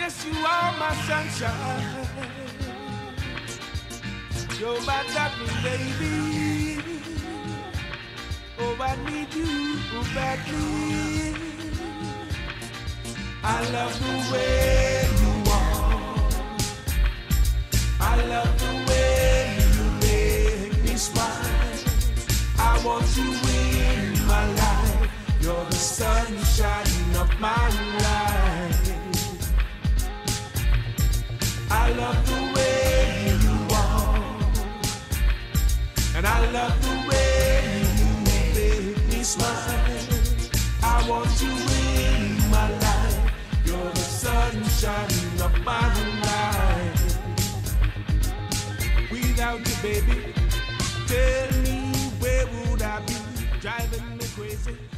Yes, you are my sunshine. You're my darling, baby. Oh, I need you badly. I love the way you are. I love the way you make me smile. I want you in my life. You're the sunshine of my life. I love the way you are, and I love the way you make me smile. I want you in my life. You're the sunshine of my life. Without you, baby, tell me where would I be? Driving me crazy.